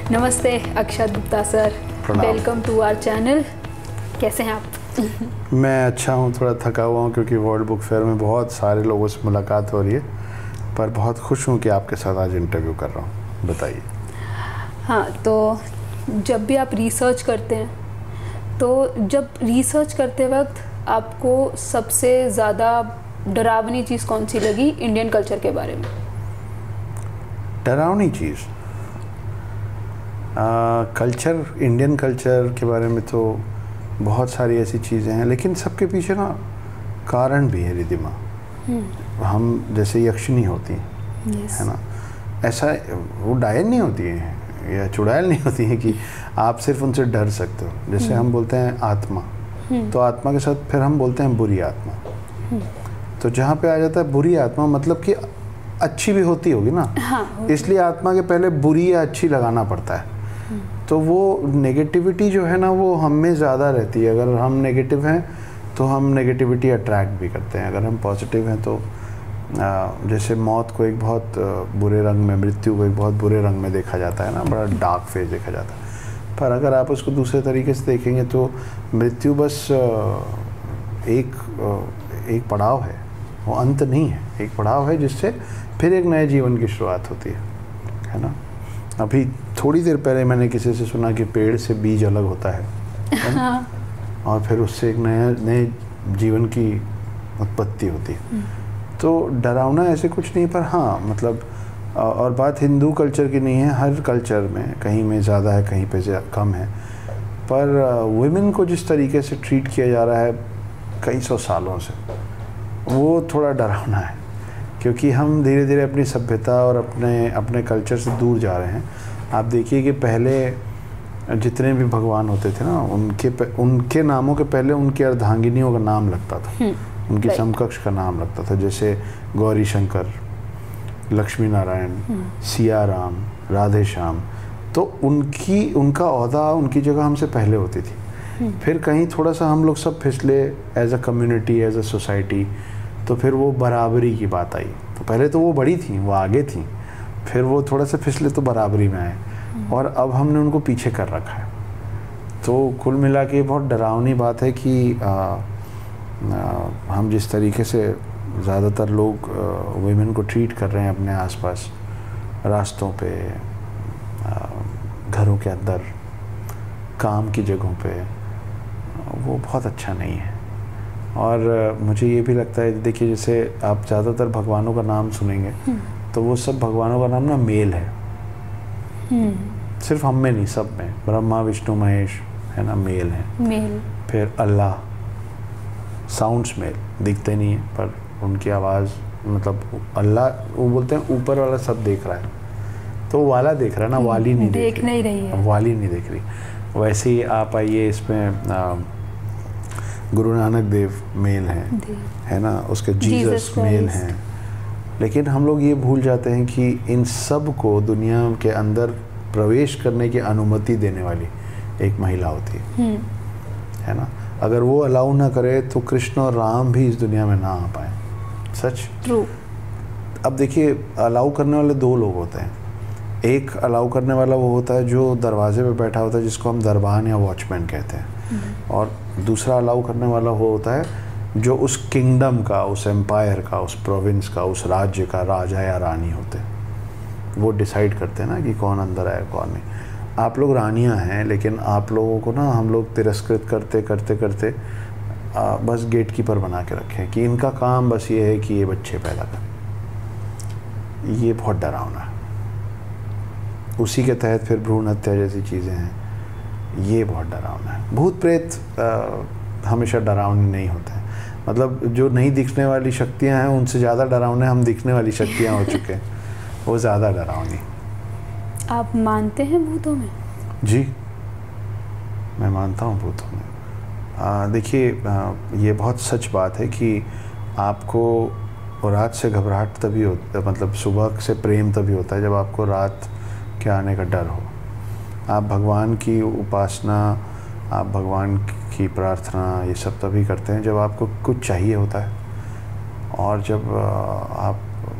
नमस्ते Akshat Gupta sir, welcome to our channel. कैसे हैं आप? मैं अच्छा हूँ, थोड़ा थका हुआ हूँ क्योंकि वर्ल्ड बुक फेयर में बहुत सारे लोगों से मुलाकात हो रही है, पर बहुत खुश हूँ कि आपके साथ आज इंटरव्यू कर रहा हूँ। बताइए। हाँ, तो जब भी आप रिसर्च करते हैं, तो जब रिसर्च करते वक्त आपको सबसे ज़्यादा डरावनी चीज़ कौन सी लगी इंडियन कल्चर के बारे में? डरावनी चीज़ कल्चर, इंडियन कल्चर के बारे में तो बहुत सारी ऐसी चीज़ें हैं, लेकिन सबके पीछे ना कारण भी है रिदिमा। हम जैसे यक्षिणी होती हैं, है ना, ऐसा वो डायन नहीं होती हैं या चुड़ैल नहीं होती हैं कि आप सिर्फ उनसे डर सकते हो। जैसे हम बोलते हैं आत्मा, तो आत्मा के साथ फिर हम बोलते हैं बुरी आत्मा। तो जहाँ पे आ जाता है बुरी आत्मा, मतलब कि अच्छी भी होती होगी ना। हाँ, इसलिए आत्मा के पहले बुरी या अच्छी लगाना पड़ता है। तो वो नेगेटिविटी जो है ना, वो हम में ज़्यादा रहती है। अगर हम नेगेटिव हैं तो हम नेगेटिविटी अट्रैक्ट भी करते हैं, अगर हम पॉजिटिव हैं तो जैसे मौत को एक बहुत बुरे रंग में, मृत्यु को एक बहुत बुरे रंग में देखा जाता है ना, बड़ा डार्क फेज देखा जाता है। पर अगर आप उसको दूसरे तरीके से देखेंगे तो मृत्यु बस एक पड़ाव है, वो अंत नहीं है। एक पड़ाव है जिससे फिर एक नए जीवन की शुरुआत होती है ना। अभी थोड़ी देर पहले मैंने किसी से सुना कि पेड़ से बीज अलग होता है हाँ। और फिर उससे एक नए जीवन की उत्पत्ति होती है। तो डरावना ऐसे कुछ नहीं, पर हाँ मतलब, और बात हिंदू कल्चर की नहीं है, हर कल्चर में कहीं में ज़्यादा है, कहीं पे कम है। पर वुमेन को जिस तरीके से ट्रीट किया जा रहा है कई सौ सालों से, वो थोड़ा डरावना है, क्योंकि हम धीरे धीरे अपनी सभ्यता और अपने कल्चर से दूर जा रहे हैं। आप देखिए कि पहले जितने भी भगवान होते थे ना, उनके नामों के पहले उनकी अर्धांगिनियों का नाम लगता था, उनकी समकक्ष का नाम लगता था। जैसे गौरी शंकर, लक्ष्मी नारायण, सिया राम, राधे श्याम। तो उनका ओहदा, उनकी जगह हमसे पहले होती थी। फिर कहीं थोड़ा सा हम लोग सब फिसले as a community, as a society, तो फिर वो बराबरी की बात आई। तो पहले तो वो बड़ी थी, वो आगे थी, फिर वो थोड़ा सा फिसले तो बराबरी में आए, और अब हमने उनको पीछे कर रखा है। तो कुल मिला के बहुत डरावनी बात है कि हम जिस तरीके से ज़्यादातर लोग वुमेन को ट्रीट कर रहे हैं अपने आसपास, रास्तों पे, घरों के अंदर, काम की जगहों पे, वो बहुत अच्छा नहीं है। और मुझे ये भी लगता है, देखिए जैसे आप ज़्यादातर भगवानों का नाम सुनेंगे तो वो सब भगवानों का नाम ना मेल है। सिर्फ हम में नहीं, सब में, ब्रह्मा विष्णु महेश, है ना, मेल है। मेल। फिर अल्लाह, साउंड्स मेल, दिखते नहीं है पर उनकी आवाज़, मतलब अल्लाह, वो बोलते हैं ऊपर वाला सब देख रहा है, तो वाला देख रहा है ना, वाली नहीं देख नहीं रही है, वाली नहीं देख रही। वैसे ही आप आइए इसमें, गुरु नानक देव मेल हैं, है ना, उसके जीसस मेल हैं। लेकिन हम लोग ये भूल जाते हैं कि इन सब को दुनिया के अंदर प्रवेश करने की अनुमति देने वाली एक महिला होती है ना। अगर वो अलाउ ना करे तो कृष्ण और राम भी इस दुनिया में ना आ पाए। सच। ट्रू। अब देखिए, अलाउ करने वाले दो लोग होते हैं। एक अलाउ करने वाला वो होता है जो दरवाजे पे बैठा होता है, जिसको हम दरबान या वॉचमैन कहते हैं, और दूसरा अलाउ करने वाला वो होता है जो उस किंगडम का, उस एम्पायर का, उस प्रोविंस का, उस राज्य का राजा या रानी होते हैं। वो डिसाइड करते हैं ना कि कौन अंदर आए कौन नहीं। आप लोग रानियां हैं, लेकिन आप लोगों को ना हम लोग तिरस्कृत करते करते करते बस गेट कीपर बना के रखे हैं कि इनका काम बस ये है कि ये बच्चे पैदा करें। ये बहुत डरावना है। उसी के तहत फिर भ्रूण हत्या जैसी चीज़ें हैं, ये बहुत डरावना है। भूत प्रेत हमेशा डरावने नहीं होते हैं, मतलब जो नहीं दिखने वाली शक्तियां हैं उनसे ज़्यादा डरावने हम दिखने वाली शक्तियां हो चुके हैं, वो ज़्यादा डरावनी। आप मानते हैं भूतों में? जी, मैं मानता हूँ भूतों में। देखिए, ये बहुत सच बात है कि आपको रात से घबराहट तभी होता है, मतलब सुबह से प्रेम तभी होता है जब आपको रात के आने का डर हो। आप भगवान की उपासना, आप भगवान की प्रार्थना, ये सब तभी करते हैं जब आपको कुछ चाहिए होता है। और जब आप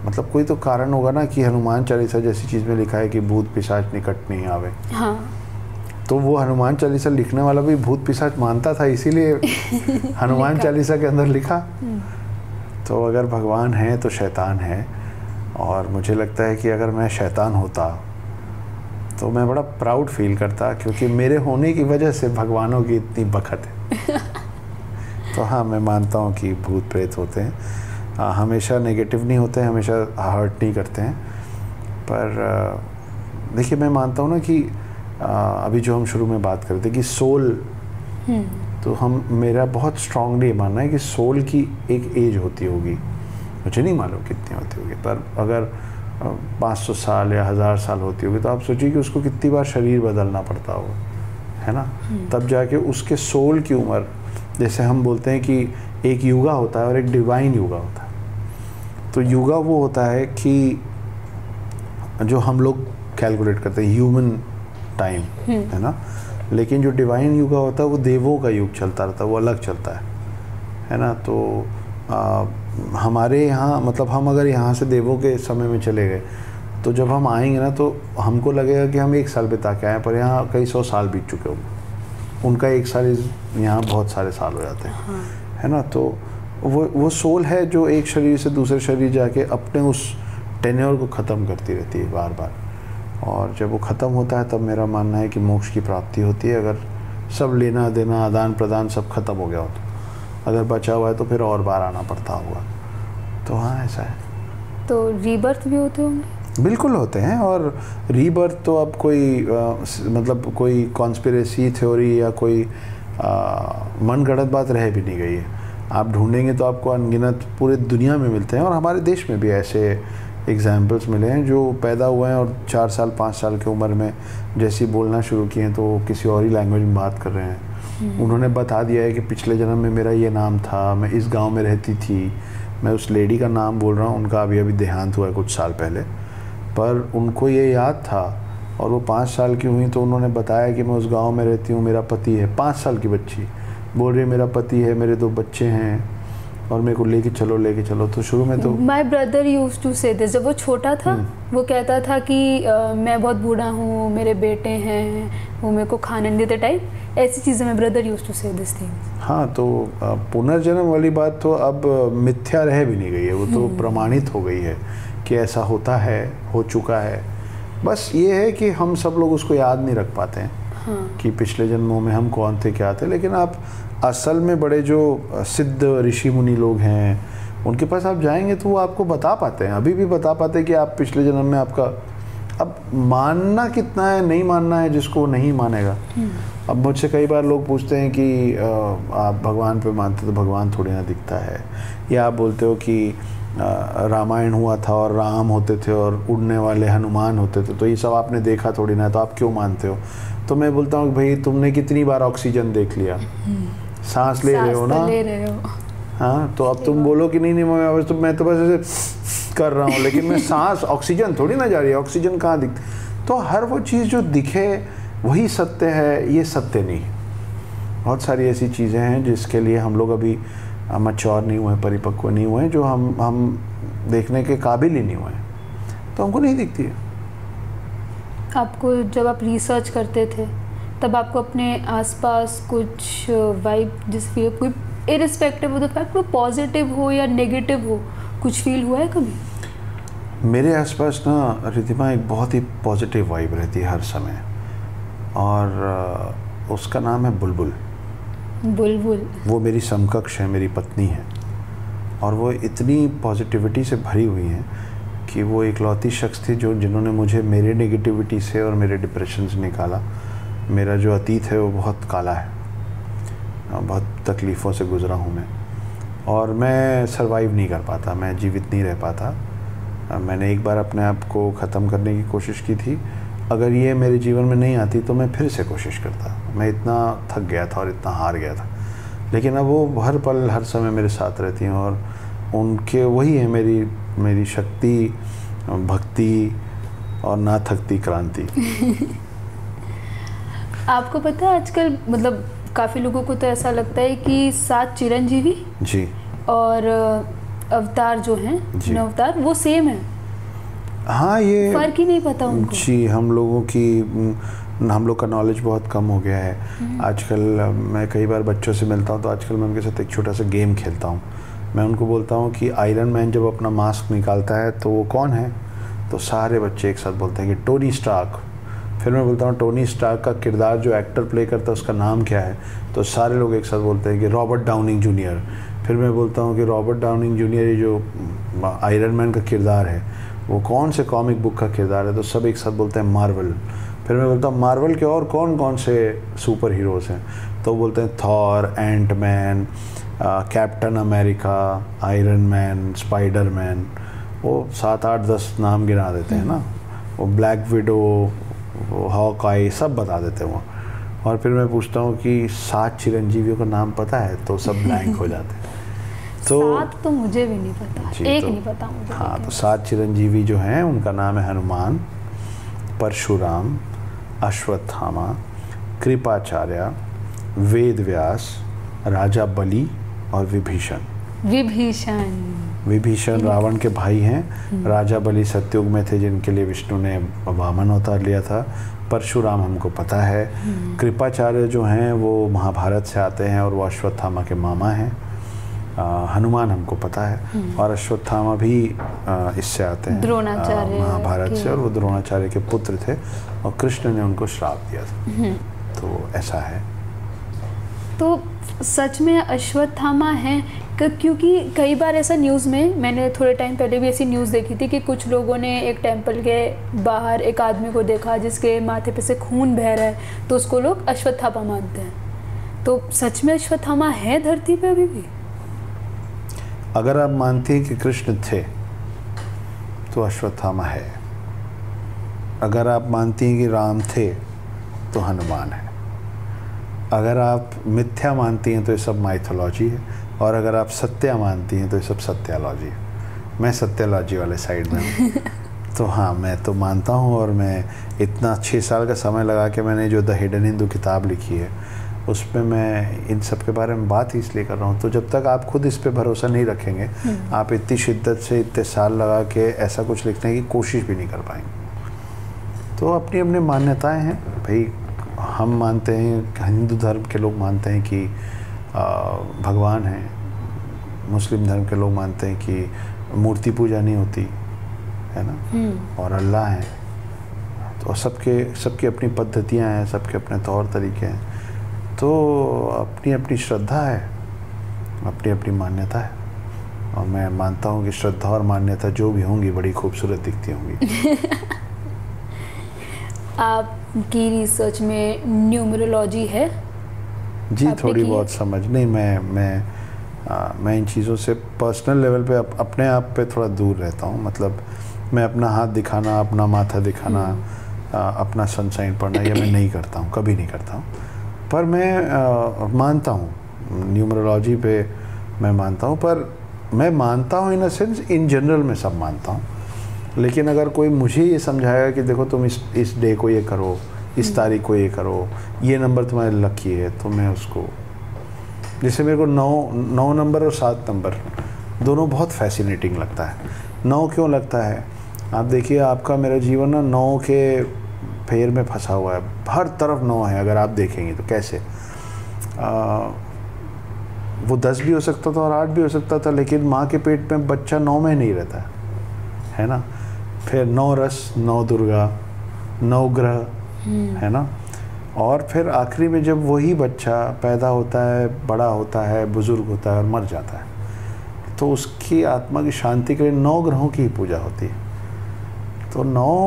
मतलब कोई तो कारण होगा ना कि हनुमान चालीसा जैसी चीज़ में लिखा है कि भूत पिशाच निकट नहीं आवे। हाँ। तो वो हनुमान चालीसा लिखने वाला भी भूत पिशाच मानता था, इसीलिए हनुमान चालीसा के अंदर लिखा। तो अगर भगवान है तो शैतान है, और मुझे लगता है कि अगर मैं शैतान होता तो मैं बड़ा प्राउड फील करता, क्योंकि मेरे होने की वजह से भगवानों की इतनी बखत है। तो हाँ, मैं मानता हूँ कि भूत प्रेत होते हैं, हमेशा नेगेटिव नहीं होते हैं, हमेशा हर्ट नहीं करते हैं। पर देखिए, मैं मानता हूँ ना कि अभी जो हम शुरू में बात करते कि सोल, तो मेरा बहुत स्ट्रांगली मानना है कि सोल की एक एज होती होगी, मुझे नहीं मालूम कितनी होती होगी, पर अगर 500 साल या 1000 साल होती होगी तो आप सोचिए कि उसको कितनी बार शरीर बदलना पड़ता होगा, है ना। तब जाके उसके सोल की उम्र, जैसे हम बोलते हैं कि एक युगा होता है और एक डिवाइन युगा होता है। तो युगा वो होता है कि जो हम लोग कैलकुलेट करते हैं ह्यूमन टाइम, है ना, लेकिन जो डिवाइन युगा होता है वो देवों का युग चलता रहता है, वो अलग चलता है ना। तो हमारे यहाँ मतलब हम अगर यहाँ से देवों के समय में चले गए तो जब हम आएंगे ना तो हमको लगेगा कि हम 1 साल बिता के आए, पर यहाँ कई 100 साल बीत चुके होंगे। उनका 1 साल यहाँ बहुत सारे साल हो जाते हैं, है ना। तो वो सोल है जो एक शरीर से दूसरे शरीर जाके अपने उस टेन्योर को ख़त्म करती रहती है बार बार, और जब वो ख़त्म होता है तब मेरा मानना है कि मोक्ष की प्राप्ति होती है। अगर सब लेना देना आदान प्रदान सब खत्म हो गया हो तो, अगर बचा हुआ है तो फिर और बार आना पड़ता होगा। तो हाँ, ऐसा है। तो रीबर्थ भी होते होंगे? बिल्कुल होते हैं, और रीबर्थ तो अब कोई मतलब कोई कॉन्स्पिरेसी थ्योरी या कोई मनगढ़ंत बात रह भी नहीं गई है। आप ढूंढेंगे तो आपको अनगिनत पूरे दुनिया में मिलते हैं, और हमारे देश में भी ऐसे एग्जाम्पल्स मिले हैं जो पैदा हुए हैं और 4 साल 5 साल की उम्र में जैसे ही बोलना शुरू किए हैं तो वो किसी और ही लैंग्वेज में बात कर रहे हैं। उन्होंने बता दिया है कि पिछले जन्म में मेरा ये नाम था, मैं इस गांव में रहती थी। मैं उस लेडी का नाम बोल रहा हूँ, उनका अभी देहांत हुआ है कुछ साल पहले, पर उनको ये याद था, और वो 5 साल की हुई तो उन्होंने बताया कि मैं उस गाँव में रहती हूँ, मेरा पति है। 5 साल की बच्ची बोल रही है मेरा पति है, मेरे 2 बच्चे हैं, और मेरे को लेके चलो। तो शुरू में तो my brother used to say this, जब वो छोटा था वो कहता था कि मैं बहुत बूढ़ा हूँ, मेरे बेटे हैं, वो मेरे को खाने नहीं देते टाइप, ऐसी चीज़ें my brother used to say this thing. हाँ, तो पुनर्जन्म वाली बात तो अब मिथ्या रह भी नहीं गई है, वो तो प्रमाणित हो गई है कि ऐसा होता है, हो चुका है। बस ये है कि हम सब लोग उसको याद नहीं रख पाते हैं कि पिछले जन्मों में हम कौन थे, क्या थे। लेकिन आप असल में बड़े जो सिद्ध ऋषि मुनि लोग हैं उनके पास आप जाएंगे तो वो आपको बता पाते हैं, अभी भी बता पाते हैं कि आप पिछले जन्म में आपका, अब मानना कितना है, नहीं मानना है जिसको वो नहीं मानेगा। अब मुझसे कई बार लोग पूछते हैं कि आप भगवान पे मानते तो भगवान थोड़ी ना दिखता है, या आप बोलते हो कि रामायण हुआ था और राम होते थे और उड़ने वाले हनुमान होते थे, तो ये सब आपने देखा थोड़ी ना, तो आप क्यों मानते हो। तो मैं बोलता हूँ भाई तुमने कितनी बार ऑक्सीजन देख लिया, सांस ले रहे हो ना, ले रहे हो। हाँ, तो अब तुम बोलो कि नहीं मैं तो बस ऐसे कर रहा हूँ, लेकिन मैं सांस, ऑक्सीजन थोड़ी ना जा रही है, ऑक्सीजन कहाँ दिखती। तो हर वो चीज़ जो दिखे वही सत्य है, ये सत्य नहीं। बहुत सारी ऐसी चीज़ें हैं जिसके लिए हम लोग अभी मैच्योर नहीं हुए, परिपक्व नहीं हुए, जो हम देखने के काबिल ही नहीं हुए, तो हमको नहीं दिखती है। आपको जब आप रिसर्च करते थे तब आपको अपने आसपास कुछ वाइब जिस फील, कोई इरिस्पेक्टिव ऑफ द फैक्ट वो पॉजिटिव हो या नेगेटिव हो, कुछ फील हुआ है कभी? मेरे आसपास ना रिद्धिमा एक बहुत ही पॉजिटिव वाइब रहती है हर समय, और उसका नाम है बुलबुल। बुलबुल वो मेरी समकक्ष है, मेरी पत्नी है, और वो इतनी पॉजिटिविटी से भरी हुई है कि वो इकलौती शख्स थी जिन्होंने मुझे मेरे नेगेटिविटी से और मेरे डिप्रेशन से निकाला। मेरा जो अतीत है वो बहुत काला है, बहुत तकलीफ़ों से गुज़रा हूँ मैं, और मैं सरवाइव नहीं कर पाता, मैं जीवित नहीं रह पाता। मैंने एक बार अपने आप को ख़त्म करने की कोशिश की थी। अगर ये मेरे जीवन में नहीं आती तो मैं फिर से कोशिश करता। मैं इतना थक गया था और इतना हार गया था, लेकिन अब वो हर पल हर समय मेरे साथ रहती हैं, और उनके वही है मेरी शक्ति, भक्ति और ना थकती क्रांति। आपको पता है आजकल मतलब काफ़ी लोगों को तो ऐसा लगता है कि 7 चिरंजीवी जी, और अवतार जो हैं, 9 अवतार वो सेम है। हाँ, ये फर्क ही नहीं पता उनको। जी, हम लोग का नॉलेज बहुत कम हो गया है आजकल। मैं कई बार बच्चों से मिलता हूँ तो आजकल मैं उनके साथ एक छोटा सा गेम खेलता हूँ। मैं उनको बोलता हूँ कि आयरन मैन जब अपना मास्क निकालता है तो वो कौन है, तो सारे बच्चे एक साथ बोलते हैं कि टोनी स्टार्क। फिर मैं बोलता हूँ टोनी स्टार्क का किरदार जो एक्टर प्ले करता है उसका नाम क्या है, तो सारे लोग एक साथ बोलते हैं कि रॉबर्ट डाउनिंग जूनियर। फिर मैं बोलता हूँ कि रॉबर्ट डाउनिंग जूनियर ये जो आयरन मैन का किरदार है वो कौन से कॉमिक बुक का किरदार है, तो सब एक साथ बोलते हैं मार्वल। फिर मैं बोलता हूँ मार्वल के और कौन कौन से सुपर हीरोज़ हैं, तो बोलते हैं Thor, Ant Man, Captain America, Iron Man, Spider Man. वो 7, 8, 10 नाम गिना देते हैं ना। वो ब्लैक विडो, वो हॉकआई, सब बता देते हैं वो। और फिर मैं पूछता हूँ कि 7 चिरंजीवियों का नाम पता है, तो सब ब्लैंक हो जाते हैं। तो 7 तो मुझे भी नहीं पता, एक तो, नहीं पता मुझे। हाँ, तो 7 चिरंजीवी जो हैं उनका नाम है हनुमान, परशुराम, अश्वत्थामा, कृपाचार्य, वेद व्यास, राजा बलि और विभीषण। विभीषण रावण के भाई हैं। राजा बलि सतयुग में थे जिनके लिए विष्णु ने वामन अवतार लिया था। परशुराम हमको पता है। कृपाचार्य जो हैं वो महाभारत से आते हैं और वो अश्वत्थामा के मामा हैं। हनुमान हमको पता है और अश्वत्थामा भी इससे आते हैं, द्रोणाचार्य महाभारत से, और वो द्रोणाचार्य के पुत्र थे और कृष्ण ने उनको श्राप दिया था। तो ऐसा है। तो सच में अश्वत्थामा है, क्योंकि कई बार ऐसा न्यूज़ में, मैंने थोड़े टाइम पहले भी ऐसी न्यूज़ देखी थी कि कुछ लोगों ने एक टेंपल के बाहर एक आदमी को देखा जिसके माथे पे से खून बह रहा है, तो उसको लोग अश्वत्थामा मानते हैं। तो सच में अश्वत्थामा है धरती पे अभी भी? अगर आप मानते हैं कि कृष्ण थे तो अश्वत्थामा है। अगर आप मानती हैं कि राम थे तो हनुमान है। अगर आप मिथ्या मानती हैं तो ये सब माइथोलॉजी है, और अगर आप सत्या मानती हैं तो ये सब सत्यालॉजी है। मैं सत्यालॉजी वाले साइड में हूँ। तो हाँ, मैं तो मानता हूँ, और मैं इतना 6 साल का समय लगा के मैंने जो द हिडन हिंदू किताब लिखी है उसमें मैं इन सब के बारे में बात इसलिए कर रहा हूँ। तो जब तक आप खुद इस पे भरोसा नहीं रखेंगे, आप इतनी शिद्दत से इतने साल लगा के ऐसा कुछ लिखने की कोशिश भी नहीं कर पाएंगे। तो अपनी अपनी मान्यताएं हैं भाई। हम मानते हैं, हिंदू धर्म के लोग मानते हैं कि भगवान हैं। मुस्लिम धर्म के लोग मानते हैं कि मूर्ति पूजा नहीं होती है ना, और अल्लाह हैं। तो सबकी अपनी पद्धतियां हैं, सबके अपने तौर तरीके हैं। तो अपनी अपनी श्रद्धा है, अपनी अपनी मान्यता है, और मैं मानता हूँ कि श्रद्धा और मान्यता जो भी होंगी बड़ी खूबसूरत दिखती होंगी। आपकी रिसर्च में न्यूमरोलॉजी है? जी, थोड़ी बहुत समझ। नहीं, मैं इन चीज़ों से पर्सनल लेवल पे अपने आप पे थोड़ा दूर रहता हूँ। मतलब मैं अपना हाथ दिखाना, अपना माथा दिखाना, अपना सनसाइन पढ़ना, ये मैं नहीं करता हूँ, कभी नहीं करता हूँ। पर मैं मानता हूँ न्यूमरोलॉजी पे, मैं मानता हूँ। पर मैं मानता हूँ इन अ सेंस, इन जनरल में सब मानता हूँ। लेकिन अगर कोई मुझे ये समझाएगा कि देखो तुम इस डे को ये करो, इस तारीख को ये करो, ये नंबर तुम्हारे लकी है, तो मैं उसको, जैसे मेरे को 9 नंबर और 7 नंबर दोनों बहुत फैसिनेटिंग लगता है। 9 क्यों लगता है? आप देखिए, आपका मेरा जीवन ना 9 के फेर में फंसा हुआ है। हर तरफ 9 है। अगर आप देखेंगे तो कैसे, वो 10 भी हो सकता था और 8 भी हो सकता था, लेकिन माँ के पेट में बच्चा 9 में नहीं रहता है ना। फिर 9 रस, 9 दुर्गा, 9 ग्रह, है ना। और फिर आखिरी में जब वही बच्चा पैदा होता है, बड़ा होता है, बुजुर्ग होता है और मर जाता है, तो उसकी आत्मा की शांति के लिए 9 ग्रहों की ही पूजा होती है। तो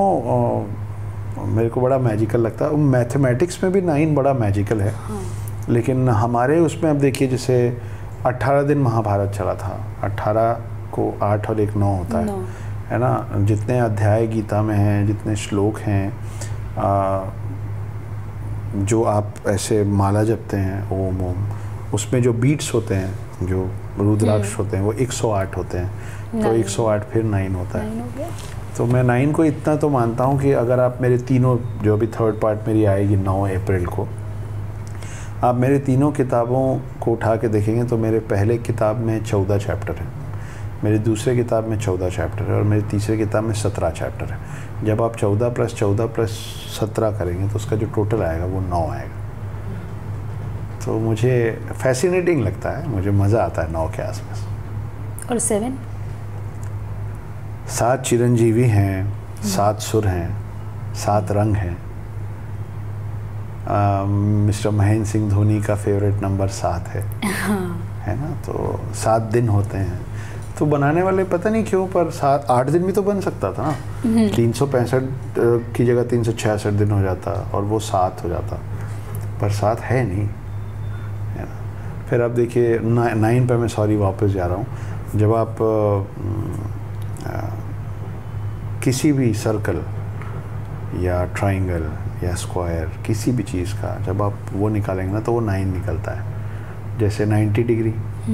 9 मेरे को बड़ा मैजिकल लगता है। मैथमेटिक्स में भी 9 बड़ा मैजिकल है। लेकिन हमारे उसमें अब देखिए, जैसे 18 दिन महाभारत चला था, 18 को 8 और 1 9 होता है ना। जितने अध्याय गीता में हैं, जितने श्लोक हैं, जो आप ऐसे माला जपते हैं ओम ओम, उसमें जो बीट्स होते हैं, जो रुद्राक्ष होते हैं, वो 108 होते हैं। तो 108 फिर 9 होता है। तो मैं 9 को इतना तो मानता हूँ कि अगर आप मेरे तीनों, जो अभी 3rd पार्ट मेरी आएगी 9 अप्रैल को, आप मेरे तीनों किताबों को उठा के देखेंगे तो मेरे पहले किताब में 14 चैप्टर हैं, मेरी दूसरे किताब में 14 चैप्टर है और मेरी तीसरे किताब में 17 चैप्टर है। जब आप 14 + 14 + 17 करेंगे तो उसका जो टोटल आएगा वो 9 आएगा। तो मुझे फैसिनेटिंग लगता है, मुझे मज़ा आता है 9 के आसपास। और 7? 7 चिरंजीवी हैं, 7 सुर हैं, 7 रंग हैं। मिस्टर महेंद्र सिंह धोनी का फेवरेट नंबर 7 है। है ना? तो 7 दिन होते हैं। तो बनाने वाले पता नहीं क्यों, पर 8 दिन भी तो बन सकता था ना। 365 की जगह 366 दिन हो जाता और वो 7 हो जाता, पर 7 है नहीं, है ना? फिर आप देखिए 9 पे मैं सॉरी वापस जा रहा हूँ। जब आप किसी भी सर्कल या ट्राइंगल या स्क्वायर किसी भी चीज़ का जब आप वो निकालेंगे ना तो वो 9 निकलता है। जैसे 90 डिग्री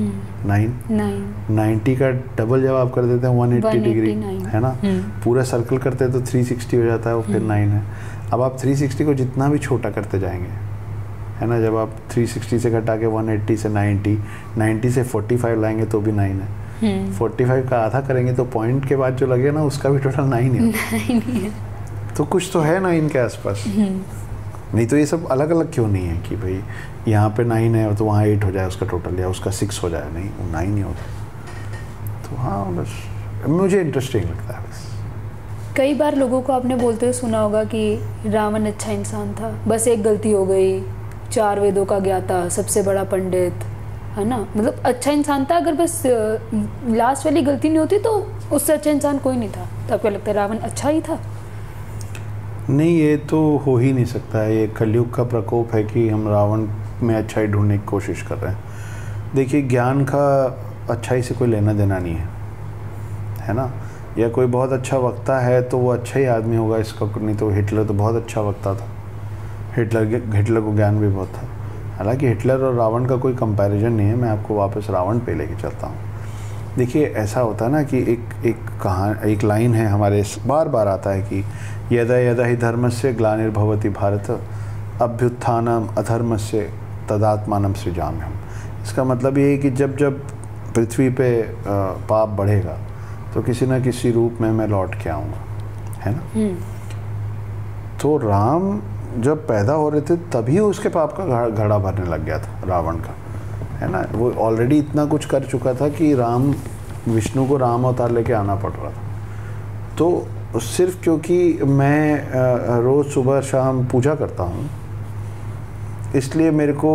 90 का डबल जब आप कर देते हैं 180 डिग्री, है ना? पूरा सर्कल करते हैं तो 360 हो जाता है, वो फिर 9 है। अब आप 360 को जितना भी छोटा करते जाएंगे, है ना, जब आप 360 से घटा के 180 से 90 से 45 लाएंगे तो भी 9 है। 45 का आधा करेंगे तो पॉइंट के बाद जो लगे ना उसका भी टोटल 9 है। तो कुछ तो है 9 के आसपास। नहीं तो ये सब अलग अलग क्यों नहीं है कि भाई यहाँ पे 9 है तो वहाँ 8 हो जाए उसका टोटल, या उसका 6 हो जाए, नहीं वो 9 ही होता। तो हाँ, बस मुझे इंटरेस्टिंग लगता है। बस कई बार लोगों को आपने बोलते हुए सुना होगा कि रावण अच्छा इंसान था, बस एक गलती हो गई, 4 वेदों का ज्ञाता, सबसे बड़ा पंडित, है ना? मतलब अच्छा इंसान था, अगर बस लास्ट वाली गलती नहीं होती तो उससे अच्छा इंसान कोई नहीं था। तो आपको लगता है रावण अच्छा ही था? नहीं, ये तो हो ही नहीं सकता है। ये कलयुग का प्रकोप है कि हम रावण में अच्छाई ढूंढने की कोशिश कर रहे हैं। देखिए, ज्ञान का अच्छाई से कोई लेना देना नहीं है ना? या कोई बहुत अच्छा वक्ता है तो वो अच्छा ही आदमी होगा, इसका नहीं तो हिटलर तो बहुत अच्छा वक्ता था। हिटलर को ज्ञान भी बहुत था। हालांकि हिटलर और रावण का कोई कंपैरिजन नहीं है। मैं आपको वापस रावण पे लेके चलता हूँ। देखिए, ऐसा होता है ना कि एक लाइन है हमारे, बार बार आता है कि यदा यदा ही धर्मस्य ग्लानिर्भवति भारत अभ्युत्थानम अधर्मस्य तदात्मानं सृजाम्यहम्। इसका मतलब ये है कि जब जब पृथ्वी पे पाप बढ़ेगा तो किसी न किसी रूप में मैं लौट के आऊँगा, है ना? तो राम जब पैदा हो रहे थे तभी उसके पाप का घड़ा भरने लग गया था रावण का, है ना? वो ऑलरेडी इतना कुछ कर चुका था कि विष्णु को राम अवतार लेके आना पड़ रहा था। तो सिर्फ क्योंकि मैं रोज़ सुबह शाम पूजा करता हूँ इसलिए मेरे को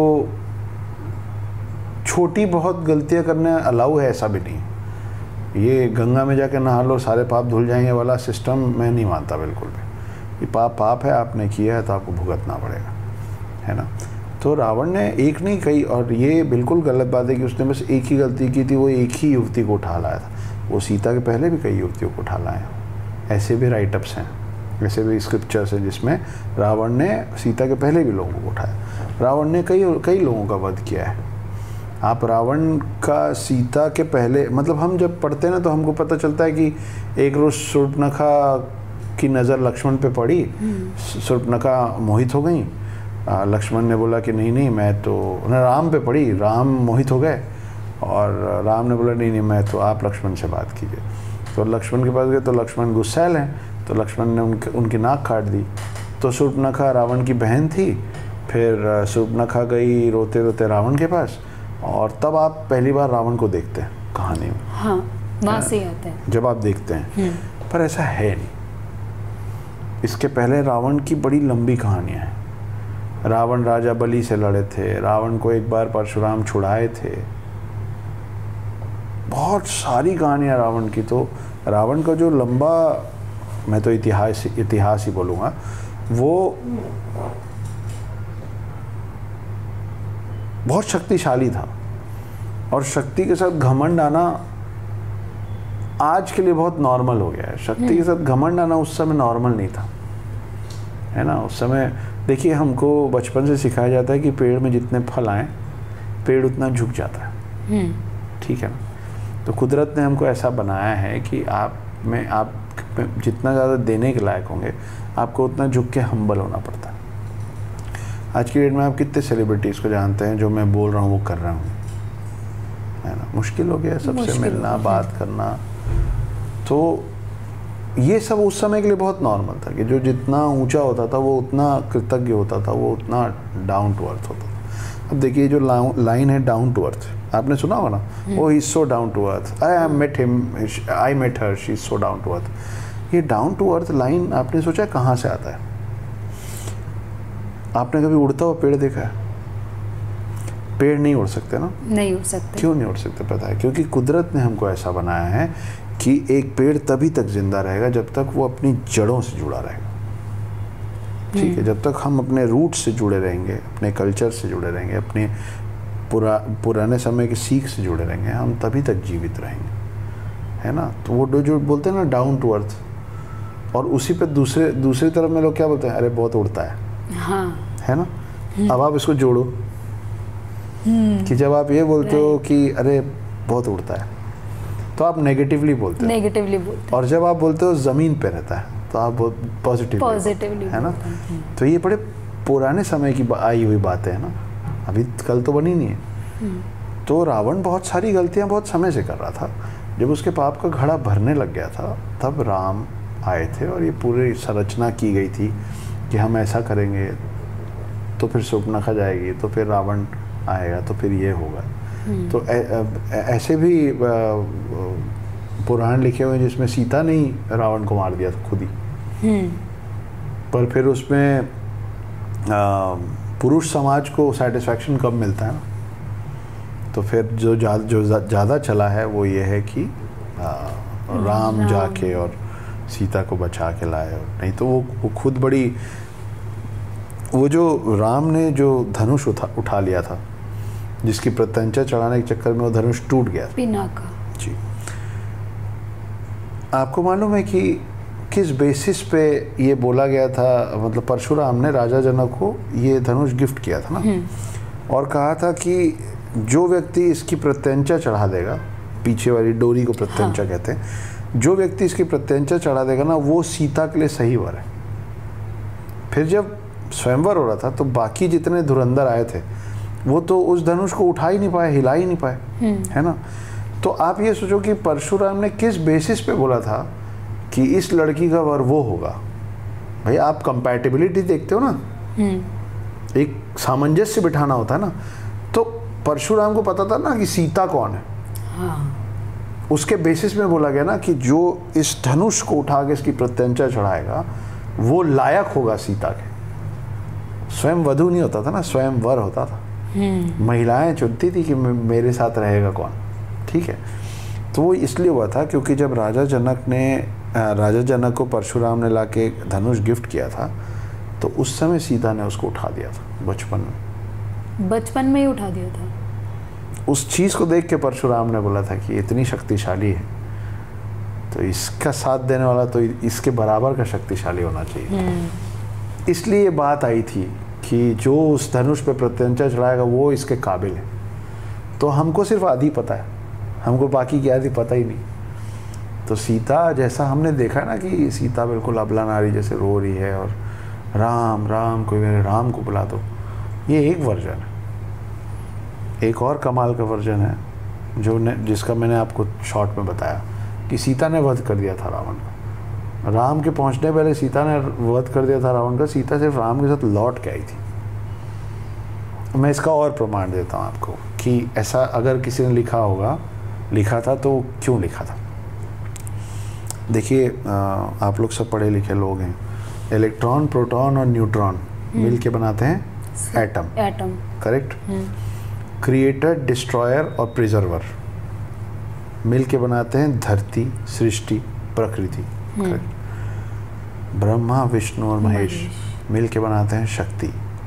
छोटी बहुत गलतियाँ करने अलाउ है, ऐसा भी नहीं। ये गंगा में जाके नहा लो सारे पाप धुल जाएंगे वाला सिस्टम मैं नहीं मानता बिल्कुल भी। ये पाप है, आपने किया है तो आपको भुगतना पड़ेगा, है ना? तो रावण ने एक नहीं कई, और ये बिल्कुल गलत बात है कि उसने बस एक ही गलती की थी, वो एक ही युवती को उठा लाया था। वो सीता के पहले भी कई युवतियों को उठा लाए। ऐसे भी राइटअप्स हैं, ऐसे भी स्क्रिप्चर्स हैं जिसमें रावण ने सीता के पहले भी लोगों को उठाया। रावण ने कई लोगों का वध किया है। आप रावण का सीता के पहले, मतलब हम जब पढ़ते हैं ना तो हमको पता चलता है कि एक रोज़ शूर्पणखा की नज़र लक्ष्मण पे पड़ी, शूर्पणखा मोहित हो गई। लक्ष्मण ने बोला कि नहीं मैं तो, राम पे पड़ी, राम मोहित हो गए, और राम ने बोला नहीं मैं तो, आप लक्ष्मण से बात कीजिए। तो लक्ष्मण के पास गए तो लक्ष्मण गुस्सैल हैं, तो लक्ष्मण ने उनकी नाक काट दी। तो शूर्पणखा रावण की बहन थी। फिर शूर्पणखा गई रोते रोते रावण के पास, और तब आप पहली बार रावण को देखते हैं कहानी में। हाँ, वहाँ से आता है जब आप देखते हैं। पर ऐसा है नहीं। इसके पहले रावण की बड़ी लंबी कहानियाँ हैं। रावण राजा बलि से लड़े थे, रावण को एक बार परशुराम छुड़ाए थे, बहुत सारी कहानियाँ रावण की। तो रावण का जो लंबा, मैं तो इतिहास ही बोलूँगा, वो बहुत शक्तिशाली था। और शक्ति के साथ घमंड आना आज के लिए बहुत नॉर्मल हो गया है। शक्ति के साथ घमंड आना उस समय नॉर्मल नहीं था, है ना? उस समय देखिए, हमको बचपन से सिखाया जाता है कि पेड़ में जितने फल आए पेड़ उतना झुक जाता है, ठीक है ना? तो कुदरत ने हमको ऐसा बनाया है कि आप जितना ज़्यादा देने के लायक होंगे आपको उतना झुक के हम्बल होना पड़ता है। आज की डेट में आप कितने सेलिब्रिटीज़ को जानते हैं जो मैं बोल रहा हूँ वो कर रहा हूँ, है ना, मुश्किल हो गया सबसे मिलना, बात करना। तो ये सब उस समय के लिए बहुत नॉर्मल था कि जो जितना ऊंचा होता था वो उतना कृतज्ञ होता था, वो उतना डाउन टू अर्थ होता था। अब देखिए जो लाइन है डाउन टू अर्थ, आपने सुना होगा ना, वो is so down to earth, I met her, she is so down to earth. ये डाउन टू अर्थ लाइन आपने सोचा कहाँ से आता है? आपने कभी उड़ता हुआ पेड़ देखा है? पेड़ नहीं उड़ सकते ना, नहीं उड़ सकते। क्यों नहीं उड़ सकते पता है? क्योंकि कुदरत ने हमको ऐसा बनाया है कि एक पेड़ तभी तक जिंदा रहेगा जब तक वो अपनी जड़ों से जुड़ा रहेगा। ठीक है, जब तक हम अपने रूट से जुड़े रहेंगे, अपने कल्चर से जुड़े रहेंगे, अपने पुराने समय की सीख से जुड़े रहेंगे, हम तभी तक जीवित रहेंगे, है ना। तो वो जो बोलते हैं ना डाउन टू अर्थ, और उसी पे दूसरी तरफ में लोग क्या बोलते हैं, अरे बहुत उड़ता है, हाँ, है ना। अब आप इसको जोड़ो कि जब आप ये बोलते हो कि अरे बहुत उड़ता है तो आप नेगेटिवली बोलते हो, और जब आप बोलते हो ज़मीन पे रहता है तो आप बहुत पॉजिटिवली, है ना। तो ये बड़े पुराने समय की आई हुई बातें हैं ना, अभी कल तो बनी नहीं है। तो रावण बहुत सारी गलतियां बहुत समय से कर रहा था। जब उसके पाप का घड़ा भरने लग गया था तब राम आए थे और ये पूरी संरचना की गई थी कि हम ऐसा करेंगे तो फिर शूर्पणखा जाएगी, तो फिर रावण आएगा, तो फिर ये होगा। तो ऐसे भी पुराण लिखे हुए जिसमें सीता ने ही रावण को मार दिया था खुद ही। पर फिर उसमें पुरुष समाज को सेटिस्फैक्शन कब मिलता है ना, तो फिर जो ज़्यादा चला है वो ये है कि राम जाके और सीता को बचा के लाए। नहीं तो वो खुद बड़ी, वो जो राम ने जो धनुष उठा लिया था, जिसकी प्रत्यंचा चढ़ाने के चक्कर में वो धनुष टूट गया पिनाका। जी, आपको मालूम है कि किस बेसिस पे ये बोला गया था? मतलब परशुराम ने राजा जनक को ये धनुष गिफ्ट किया था ना, और कहा था कि जो व्यक्ति इसकी प्रत्यंचा चढ़ा देगा, पीछे वाली डोरी को प्रत्यंचा कहते हैं, जो व्यक्ति इसकी प्रत्यंचा चढ़ा देगा ना वो सीता के लिए सही वर है। फिर जब स्वयंवर हो रहा था तो बाकी जितने धुरंधर आए थे वो तो उस धनुष को उठा ही नहीं पाए, हिला ही नहीं पाए, है ना। तो आप ये सोचो कि परशुराम ने किस बेसिस पे बोला था कि इस लड़की का वर वो होगा। भाई आप कंपैटिबिलिटी देखते हो ना, एक सामंजस्य बिठाना होता है ना। तो परशुराम को पता था ना कि सीता कौन है, उसके बेसिस में बोला गया ना कि जो इस धनुष को उठा के इसकी प्रत्यंचा चढ़ाएगा वो लायक होगा सीता के। स्वयं वधु नहीं होता था ना, स्वयं वर होता था। महिलाएं चुनती थी कि मेरे साथ रहेगा कौन, ठीक है। तो वो इसलिए हुआ था क्योंकि जब राजा जनक को परशुराम ने लाके धनुष गिफ्ट किया था तो उस समय सीता ने उसको उठा दिया था, बचपन में ही उठा दिया था। उस चीज़ को देख के परशुराम ने बोला था कि इतनी शक्तिशाली है तो इसका साथ देने वाला तो इसके बराबर का शक्तिशाली होना चाहिए। इसलिए ये बात आई थी कि जो उस धनुष पे प्रत्यंचा चढ़ाएगा वो इसके काबिल है। तो हमको सिर्फ आधी पता है, हमको बाकी की आधी पता ही नहीं। तो सीता जैसा हमने देखा ना कि सीता बिल्कुल अबला नारी जैसे रो रही है और राम राम कोई मेरे राम को बुला दो, ये एक वर्जन है। एक और कमाल का वर्जन है जिसका मैंने आपको शॉर्ट में बताया कि सीता ने वध कर दिया था रावण का। राम के पहुंचने पहले सीता ने वध कर दिया था रावण का। सीता सिर्फ राम के साथ लौट के आई थी। मैं इसका और प्रमाण देता हूँ आपको कि ऐसा अगर किसी ने लिखा था तो क्यों लिखा था। देखिए आप लोग सब पढ़े लिखे लोग हैं। इलेक्ट्रॉन, प्रोटॉन और न्यूट्रॉन मिल के बनाते हैं एटम, करेक्ट। क्रिएटर, डिस्ट्रॉयर और प्रिजर्वर मिल के बनाते हैं धरती, सृष्टि, प्रकृति। ब्रह्मा, विष्णु और महेश मिल के बनाते हैं शक्ति।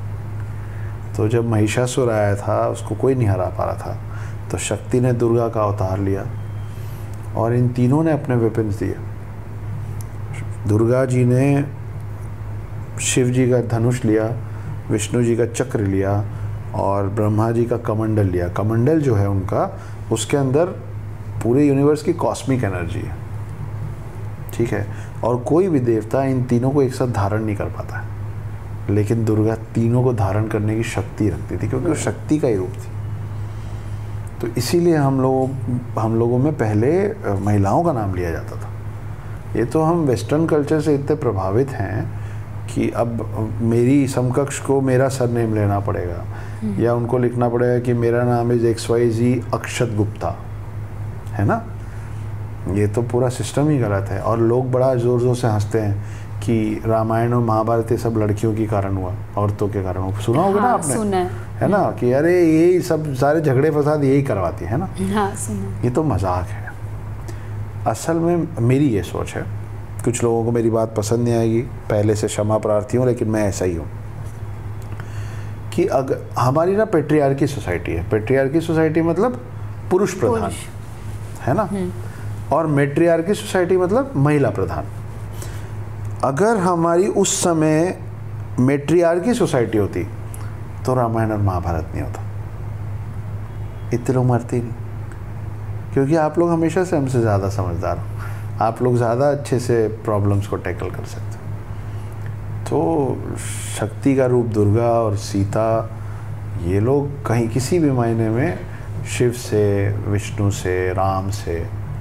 तो जब महिषासुर आया था उसको कोई नहीं हरा पा रहा था तो शक्ति ने दुर्गा का अवतार लिया और इन तीनों ने अपने वेपन्स दिए। दुर्गा जी ने शिव जी का धनुष लिया, विष्णु जी का चक्र लिया और ब्रह्मा जी का कमंडल लिया। कमंडल जो है उनका, उसके अंदर पूरे यूनिवर्स की कॉस्मिक एनर्जी है, ठीक है। और कोई भी देवता इन तीनों को एक साथ धारण नहीं कर पाता है, लेकिन दुर्गा तीनों को धारण करने की शक्ति रखती थी क्योंकि वो शक्ति का ही रूप थी। तो इसीलिए हम लोगों में पहले महिलाओं का नाम लिया जाता था। ये तो हम वेस्टर्न कल्चर से इतने प्रभावित हैं कि अब मेरी समकक्ष को मेरा सरनेम लेना पड़ेगा, या उनको लिखना पड़ेगा कि मेरा नाम इज XYZ अक्षत गुप्ता, है ना। ये तो पूरा सिस्टम ही गलत है। और लोग बड़ा ज़ोर ज़ोर से हंसते हैं कि रामायण और महाभारत ये सब लड़कियों के कारण हुआ, औरतों के कारण हुआ। सुना होगा ना आपने, सुना है ना, कि अरे ये सब सारे झगड़े फसाद यही करवाती है ना। हाँ, सुना। ये तो मजाक है। असल में मेरी ये सोच है, कुछ लोगों को मेरी बात पसंद नहीं आएगी, पहले से क्षमा प्रार्थी हूँ, लेकिन मैं ऐसा ही हूँ कि अगर हमारी ना पेट्रियार्की सोसाइटी है। पेट्रियार्की सोसाइटी मतलब पुरुष प्रधान, है ना, और मेट्रियार्की सोसाइटी मतलब महिला प्रधान। अगर हमारी उस समय मेट्रियार्की सोसाइटी होती तो रामायण और महाभारत नहीं होता, इतने लोग मरते ही नहीं, क्योंकि आप लोग हमेशा से हमसे ज़्यादा समझदार हो, आप लोग ज़्यादा अच्छे से प्रॉब्लम्स को टैकल कर सकते हो। तो शक्ति का रूप दुर्गा और सीता, ये लोग कहीं किसी भी मायने में शिव से, विष्णु से, राम से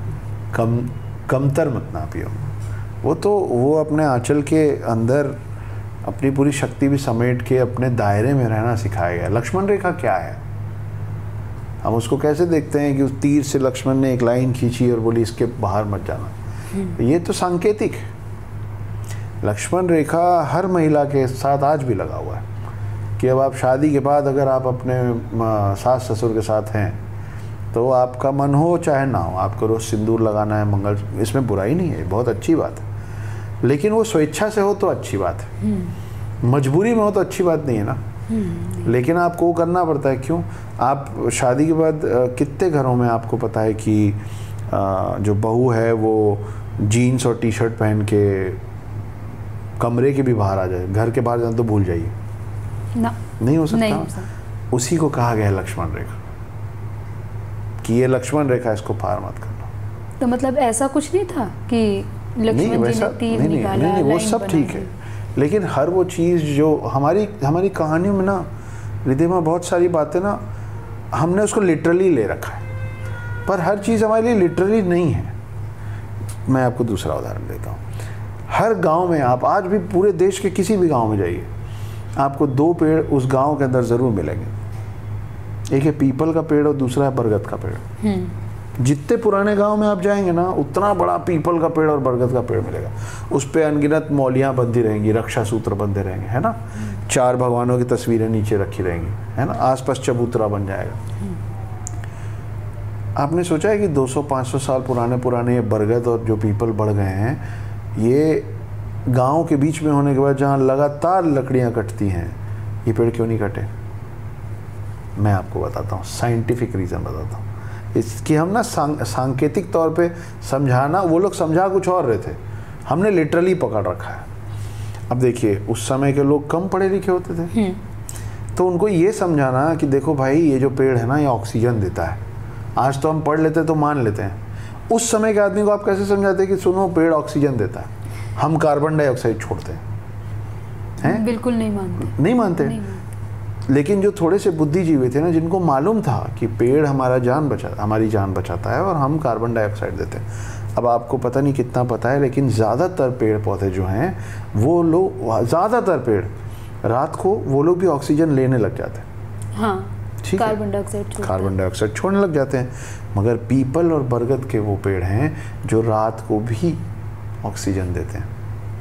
कमतर मत ना पियो। वो अपने आंचल के अंदर अपनी पूरी शक्ति भी समेट के अपने दायरे में रहना सिखाया गया। लक्ष्मण रेखा क्या है? हम उसको कैसे देखते हैं कि उस तीर से लक्ष्मण ने एक लाइन खींची और बोली इसके बाहर मत जाना। ये तो सांकेतिक है। लक्ष्मण रेखा हर महिला के साथ आज भी लगा हुआ है कि अब आप शादी के बाद अगर आप अपने सास ससुर के साथ हैं तो आपका मन हो चाहे ना हो, आपको रोज़ सिंदूर लगाना है, मंगल, इसमें बुराई नहीं है, बहुत अच्छी बात है। लेकिन वो स्वेच्छा से हो तो अच्छी बात है, मजबूरी में हो तो अच्छी बात नहीं है ना। लेकिन आपको वो करना पड़ता है। क्यों? आप शादी के बाद कितने घरों में आपको पता है कि जो बहू है वो जीन्स और टी शर्ट पहन के कमरे के भी बाहर आ जाए, घर के बाहर जाना तो भूल जाइए ना, नहीं हो सकता। उसी को कहा गया है लक्ष्मण रेखा, कि ये लक्ष्मण रेखा, इसको पार मत करना। तो मतलब ऐसा कुछ नहीं था कि लक्ष्मण जी ने तीर निकाला? नहीं, वो सब ठीक है, लेकिन हर वो चीज़ जो हमारी कहानियों में ना रिद्धिमा, बहुत सारी बातें ना हमने उसको लिटरली ले रखा है, पर हर चीज़ हमारे लिए लिटरली नहीं है। मैं आपको दूसरा उदाहरण देता हूँ। हर गांव में, आप आज भी पूरे देश के किसी भी गांव में जाइए, आपको दो पेड़ उस गांव के अंदर ज़रूर मिलेंगे। एक है पीपल का पेड़ और दूसरा है बरगद का पेड़। जितने पुराने गांव में आप जाएंगे ना, उतना बड़ा पीपल का पेड़ और बरगद का पेड़ मिलेगा। उस पे अनगिनत मौलियाँ बंधी रहेंगी, रक्षा सूत्र बंधे रहेंगे, है ना, 4 भगवानों की तस्वीरें नीचे रखी रहेंगी, है ना, आसपास चबूतरा बन जाएगा। आपने सोचा है कि 200-500 साल पुराने ये बरगद और जो पीपल बढ़ गए हैं, ये गांव के बीच में होने के बाद जहाँ लगातार लकड़ियाँ कटती हैं, ये पेड़ क्यों नहीं कटे? मैं आपको बताता हूँ, साइंटिफिक रीज़न बताता हूँ। इसकी हम ना सांकेतिक तौर पे समझाना, वो लोग समझा कुछ और रहे थे, हमने लिटरली पकड़ रखा है। अब देखिए, उस समय के लोग कम पढ़े लिखे होते थे, तो उनको ये समझाना कि देखो भाई, ये जो पेड़ है ना, ये ऑक्सीजन देता है। आज तो हम पढ़ लेते तो मान लेते हैं, उस समय के आदमी को आप कैसे समझाते कि सुनो, पेड़ ऑक्सीजन देता है, हम कार्बन डाइऑक्साइड छोड़ते हैं? बिल्कुल नहीं मानते, नहीं मानते। लेकिन जो थोड़े से बुद्धिजीवी थे ना, जिनको मालूम था कि पेड़ हमारी जान बचाता है और हम कार्बन डाइऑक्साइड देते हैं। अब आपको पता नहीं कितना पता है, लेकिन ज़्यादातर पेड़ पौधे जो हैं, वो लोग, ज़्यादातर पेड़ रात को वो लोग भी ऑक्सीजन लेने लग जाते हैं। हाँ, ठीक है, कार्बन डाइऑक्साइड छोड़ने लग जाते हैं। मगर पीपल और बरगद के वो पेड़ हैं जो रात को भी ऑक्सीजन देते हैं।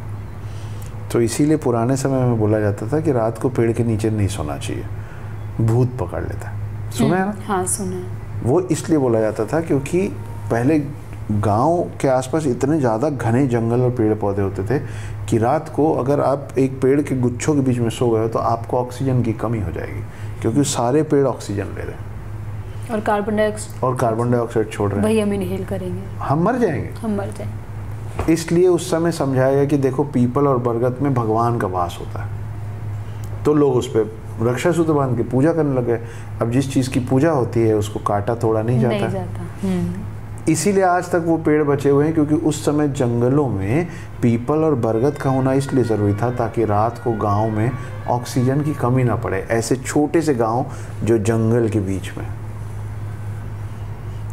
तो इसीलिए पुराने समय में बोला जाता था कि रात को पेड़ के नीचे नहीं सोना चाहिए, भूत पकड़ लेता है। सुना है ना? हाँ, सुना है। वो इसलिए बोला जाता था क्योंकि पहले गांव के आसपास इतने ज़्यादा घने जंगल और पेड़ पौधे होते थे कि रात को अगर आप एक पेड़ के गुच्छों के बीच में सो गए हो तो आपको ऑक्सीजन की कमी हो जाएगी, क्योंकि सारे पेड़ ऑक्सीजन ले रहे हैं और कार्बन डाइऑक्साइड छोड़ रहे हैं। वही हम इनहेल करेंगे, हम मर जाएंगे। इसलिए उस समय समझाया गया कि देखो, पीपल और बरगद में भगवान का वास होता है। तो लोग उस पर रक्षा सूत्र बांध के पूजा करने लगे। अब जिस चीज़ की पूजा होती है उसको काटा तोड़ा नहीं जाता। इसीलिए आज तक वो पेड़ बचे हुए हैं, क्योंकि उस समय जंगलों में पीपल और बरगद का होना इसलिए ज़रूरी था ताकि रात को गांव में ऑक्सीजन की कमी ना पड़े। ऐसे छोटे से गांव जो जंगल के बीच में,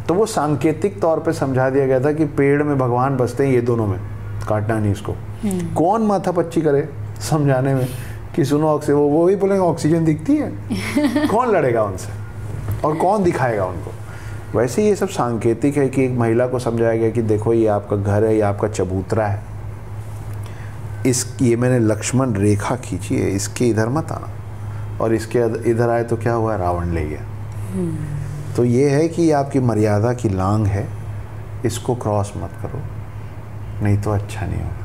तो वो सांकेतिक तौर पे समझा दिया गया था कि पेड़ में भगवान बसते हैं, ये दोनों में, काटना नहीं इसको। कौन माथा पच्ची करे समझाने में कि सुनो ऑक्सीजन, वो ही बोलेंगे ऑक्सीजन दिखती है। कौन लड़ेगा उनसे और कौन दिखाएगा उनको? वैसे ये सब सांकेतिक है कि एक महिला को समझाया गया कि देखो ये आपका घर है, ये आपका चबूतरा है, ये मैंने लक्ष्मण रेखा खींची है, इसके इधर मत आना, और इसके इधर आए तो क्या हुआ, रावण ले गया। तो ये है कि ये आपकी मर्यादा की लांग है, इसको क्रॉस मत करो, नहीं तो अच्छा नहीं होगा।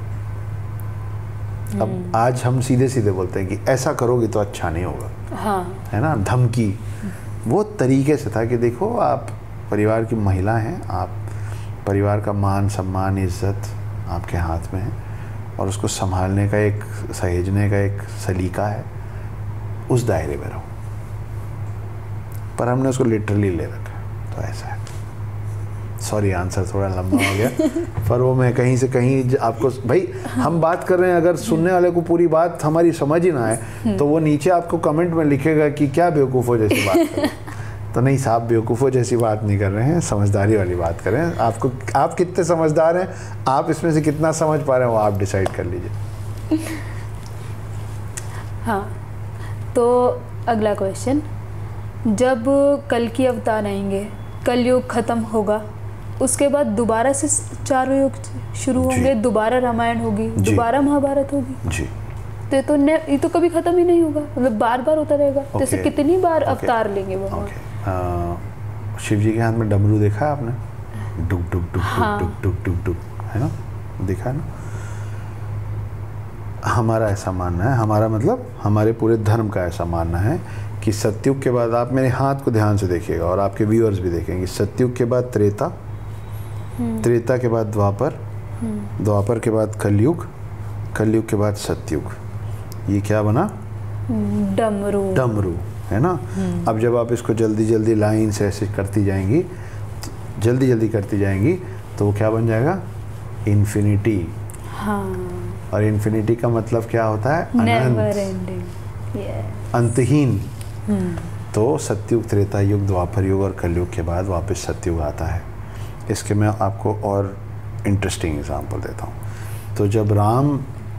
अब आज हम सीधे सीधे बोलते हैं कि ऐसा करोगे तो अच्छा नहीं होगा, हाँ। है ना, धमकी। वो तरीके से था कि देखो आप परिवार की महिला हैं, आप परिवार का मान सम्मान इज्जत आपके हाथ में है, और उसको संभालने का एक, सहेजने का एक सलीका है, उस दायरे में रहो। पर हमने उसको लिटरली ले रखा, तो ऐसा है। सॉरी आंसर थोड़ा लंबा हो गया, पर वो मैं कहीं से कहीं आपको, भाई हम बात कर रहे हैं, अगर सुनने वाले को पूरी बात हमारी समझ ही ना आए तो वो नीचे आपको कमेंट में लिखेगा कि क्या बेवकूफ़ों जैसी बात कर रहे हैं। तो नहीं साहब, बेवकूफ़ों जैसी बात नहीं कर रहे हैं, समझदारी वाली बात कर रहे हैं। आपको, आप कितने समझदार हैं, आप इसमें से कितना समझ पा रहे हैं, वो आप डिसाइड कर लीजिए। हाँ, तो अगला क्वेश्चन, जब कल की अवतार आएंगे, कलयुग खत्म होगा, उसके बाद दोबारा से 4 युग शुरू होंगे, दोबारा रामायण होगी, दोबारा महाभारत होगी जी। तो ये तो कभी खत्म ही नहीं होगा, मतलब बार बार होता रहेगा। जैसे कितनी बार अवतार लेंगे वो? शिव जी के हाथ में डमरू देखा है आपने? डुक डुक डुक डुक डुक डुक डुक, है ना, देखा है ना। हमारा ऐसा मानना है, हमारा मतलब हमारे पूरे धर्म का ऐसा मानना है कि सतयुग के बाद, आप मेरे हाथ को ध्यान से देखिएगा और आपके व्यूअर्स भी देखेंगे, सतयुग के बाद त्रेता, त्रेता के बाद द्वापर, द्वापर के बाद कलयुग, कलयुग के बाद सतयुग। ये क्या बना? डमरू। डमरू, है ना। अब जब आप इसको जल्दी जल्दी लाइन से ऐसे करती जाएंगी, जल्दी जल्दी करती जाएंगी, तो वो क्या बन जाएगा? इन्फिनिटी। हाँ। और इन्फिनिटी का मतलब क्या होता है? नेवर एंडिंग, अंतहीन। तो सतयुग, त्रेता युग, द्वापर युग और कलयुग के बाद वापस सतयुग आता है। इसके मैं आपको और इंटरेस्टिंग एग्जांपल देता हूँ। तो जब राम,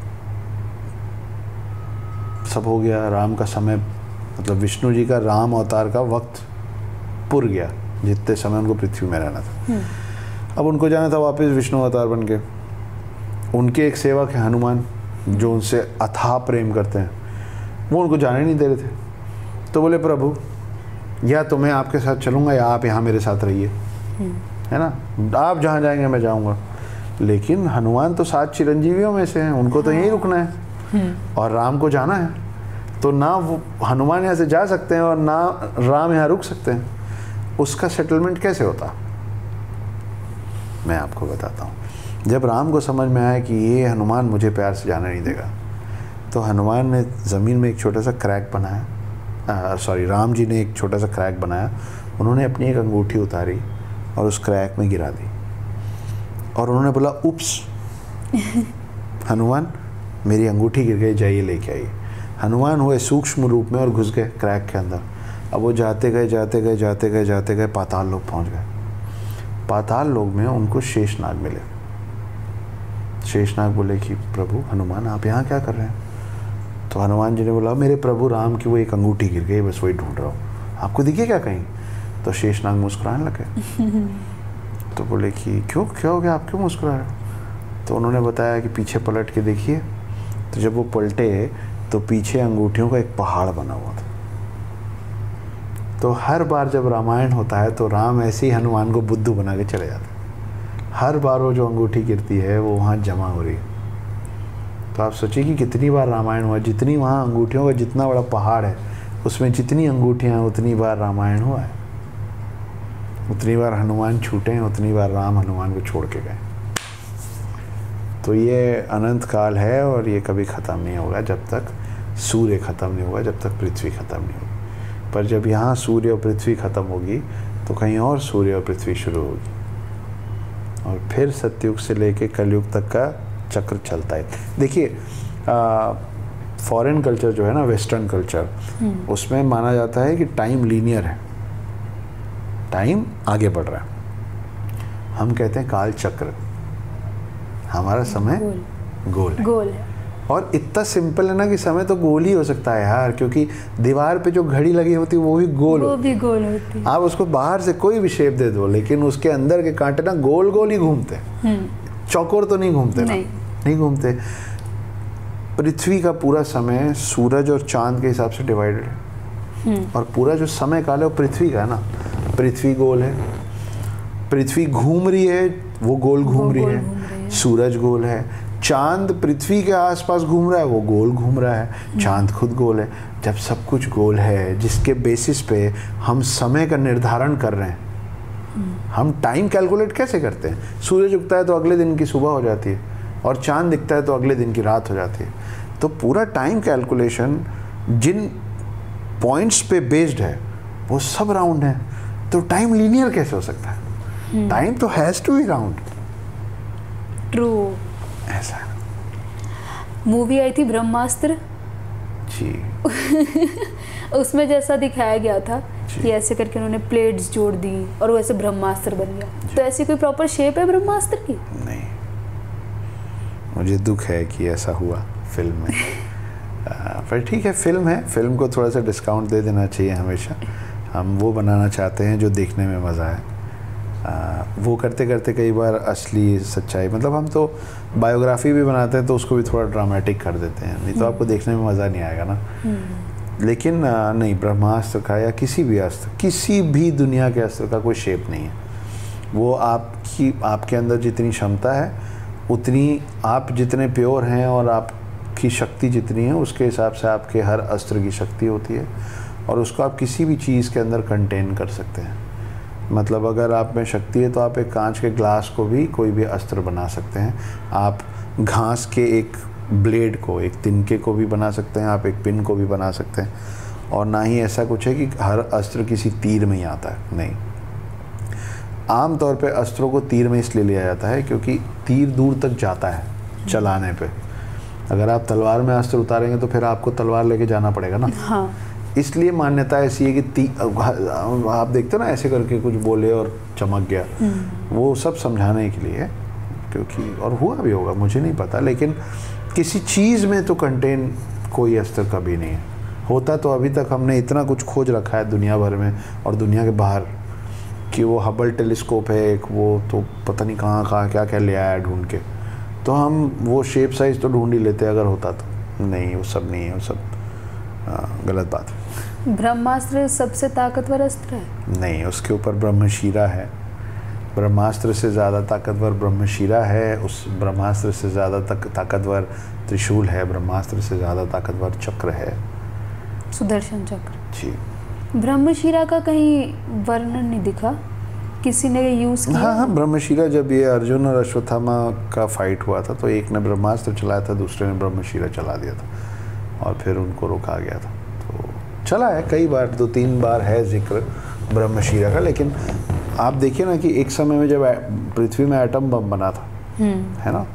सब हो गया, राम का समय, मतलब विष्णु जी का राम अवतार का वक्त पुर गया, जितने समय उनको पृथ्वी में रहना था। अब उनको जाना था वापस विष्णु अवतार बन के। उनके एक सेवक है हनुमान, जो उनसे अथाह प्रेम करते हैं, वो उनको जाने नहीं दे रहे थे। तो बोले प्रभु, या तो मैं आपके साथ चलूँगा या आप यहाँ मेरे साथ रहिए, है ना, आप जहाँ जाएंगे मैं जाऊँगा। लेकिन हनुमान तो 7 चिरंजीवियों में से हैं, उनको तो यहीं रुकना है और राम को जाना है। तो ना वो हनुमान यहाँ से जा सकते हैं और ना राम यहाँ रुक सकते हैं। उसका सेटलमेंट कैसे होता, मैं आपको बताता हूँ। जब राम को समझ में आया कि ये हनुमान मुझे प्यार से जाने नहीं देगा, तो हनुमान ने ज़मीन में एक छोटा सा क्रैक बनाया, राम जी ने एक छोटा सा क्रैक बनाया। उन्होंने अपनी एक अंगूठी उतारी और उस क्रैक में गिरा दी, और उन्होंने बोला उप्स हनुमान, मेरी अंगूठी गिर गई, जाइए लेके आइए। हनुमान हुए सूक्ष्म रूप में और घुस गए क्रैक के अंदर। अब वो जाते गए जाते गए जाते गए जाते गए पाताल लोक पहुँच गए। पाताल लोक में उनको शेषनाग मिले। शेषनाग बोले कि प्रभु हनुमान, आप यहाँ क्या कर रहे हैं? तो हनुमान जी ने बोला, मेरे प्रभु राम की वो एक अंगूठी गिर गई, बस वही ढूंढ रहा हूँ, आपको दिखे क्या कहीं? तो शेषनाग मुस्कुराने लगे। तो बोले कि क्यों, क्या हो गया, आप क्यों मुस्कुरा रहे हो? तो उन्होंने बताया कि पीछे पलट के देखिए। तो जब वो पलटे तो पीछे अंगूठियों का एक पहाड़ बना हुआ था। तो हर बार जब रामायण होता है तो राम ऐसे ही हनुमान को बुद्धू बना के चले जाते हैं। हर बार वो जो अंगूठी गिरती है वो वहाँ जमा हो रही है। तो आप सोचिए कि कितनी बार रामायण हुआ, जितनी वहाँ अंगूठियों का जितना बड़ा पहाड़ है, उसमें जितनी अंगूठियाँ उतनी बार रामायण हुआ है, उतनी बार हनुमान छूटे हैं, उतनी बार राम हनुमान को छोड़ के गए। तो ये अनंत काल है और ये कभी ख़त्म नहीं होगा जब तक सूर्य ख़त्म नहीं होगा, जब तक पृथ्वी ख़त्म नहीं होगी। पर जब यहाँ सूर्य और पृथ्वी ख़त्म होगी तो कहीं और सूर्य और पृथ्वी शुरू होगी, और फिर सतयुग से लेके कलयुग तक का चक्र चलता है। देखिए फॉरेन कल्चर जो है ना, वेस्टर्न कल्चर, उसमें माना जाता है कि टाइम लीनियर है। टाइम आगे बढ़ रहा है। हम कहते हैं काल चक्र, हमारा समय गोल है। और इतना सिंपल है ना कि समय तो गोल ही हो सकता है यार, क्योंकि दीवार पे जो घड़ी लगी होती है वो भी गोल होती है। आप उसको बाहर से कोई भी शेप दे दो, लेकिन उसके अंदर के कांटे ना गोल गोल ही घूमते हैं, चौकोर तो नहीं घूमते ना, नहीं घूमते। पृथ्वी का पूरा समय सूरज और चांद के हिसाब से डिवाइडेड है, और पूरा जो समय काल है वो पृथ्वी का है ना। पृथ्वी गोल है, पृथ्वी घूम रही है, वो गोल घूम रही है, सूरज गोल है, चांद पृथ्वी के आसपास घूम रहा है, वो गोल घूम रहा है, चांद खुद गोल है। जब सब कुछ गोल है, जिसके बेसिस पे हम समय का निर्धारण कर रहे हैं, हम टाइम कैलकुलेट कैसे करते हैं? सूरज उगता है तो अगले दिन की सुबह हो जाती है, और चांद दिखता है तो अगले दिन की रात हो जाती है। तो पूरा टाइम कैलकुलेशन जिन पॉइंट्स पे बेस्ड है वो सब राउंड है। तो टाइम लीनियर कैसे हो सकता है? टाइम तो has to be round. True. ऐसा मूवी आई थी ब्रह्मास्त्र जी। उसमें जैसा दिखाया गया था कि ऐसे करके उन्होंने प्लेट्स जोड़ दी और वैसे ब्रह्मास्त्र बन गया। तो ऐसी कोई प्रॉपर शेप है ब्रह्मास्त्र की? नहीं, मुझे दुख है कि ऐसा हुआ फिल्म में। पर ठीक है, फिल्म है, फिल्म को थोड़ा सा डिस्काउंट दे देना चाहिए हमेशा। हम वो बनाना चाहते हैं जो देखने में मज़ा है। वो करते करते कई बार असली सच्चाई, मतलब हम तो बायोग्राफी भी बनाते हैं तो उसको भी थोड़ा ड्रामेटिक कर देते हैं, नहीं तो आपको देखने में मज़ा नहीं आएगा ना। लेकिन नहीं, ब्रह्मास्त्र का या किसी भी अस्त्र, किसी भी दुनिया के अस्त्र का कोई शेप नहीं है। वो आपके अंदर जितनी क्षमता है उतनी, आप जितने प्योर हैं और आपकी शक्ति जितनी है उसके हिसाब से आपके हर अस्त्र की शक्ति होती है, और उसको आप किसी भी चीज़ के अंदर कंटेन कर सकते हैं। मतलब अगर आप में शक्ति है तो आप एक कांच के ग्लास को भी कोई भी अस्त्र बना सकते हैं, आप घास के एक ब्लेड को, एक तिनके को भी बना सकते हैं, आप एक पिन को भी बना सकते हैं। और ना ही ऐसा कुछ है कि हर अस्त्र किसी तीर में ही आता है, नहीं। आम तौर पे अस्त्रों को तीर में इसलिए लिया जाता है क्योंकि तीर दूर तक जाता है चलाने पे। अगर आप तलवार में अस्त्र उतारेंगे तो फिर आपको तलवार लेके जाना पड़ेगा ना। हाँ। इसलिए मान्यता ऐसी है कि आप देखते ना ऐसे करके कुछ बोले और चमक गया, वो सब समझाने के लिए, क्योंकि और हुआ भी होगा मुझे नहीं पता, लेकिन किसी चीज़ में तो कंटेन कोई अस्त्र कभी नहीं है। होता तो अभी तक हमने इतना कुछ खोज रखा है दुनिया भर में और दुनिया के बाहर, कि वो हबल टेलीस्कोप है एक, वो तो पता नहीं कहाँ क्या क्या ले आया ढूंढ के, तो हम वो शेप साइज तो ढूंढ ही लेते अगर होता तो। नहीं, वो सब नहीं है, वो सब गलत बात है। ब्रह्मास्त्र सबसे ताकतवर अस्त्र है? नहीं, उसके ऊपर ब्रह्मशिरा है। ब्रह्मास्त्र से ज़्यादा ताकतवर ब्रह्मशिरा है, उस ब्रह्मास्त्र से ज़्यादा ताकतवर त्रिशूल है, ब्रह्मास्त्र से ज़्यादा ताकतवर चक्र है, सुदर्शन चक्र जी। ब्रह्मशिरा का कहीं वर्णन नहीं दिखा, किसी ने यूज़ किया? हाँ, ब्रह्मशिरा जब ये अर्जुन और अश्वत्थामा का फाइट हुआ था तो एक ने ब्रह्मास्त्र चलाया था, दूसरे ने ब्रह्मशिरा चला दिया था और फिर उनको रोका गया था। तो चला है कई बार, 2-3 बार है जिक्र ब्रह्मशिरा का। लेकिन आप देखिए ना कि एक समय में जब पृथ्वी में एटम बम बना था, है ना,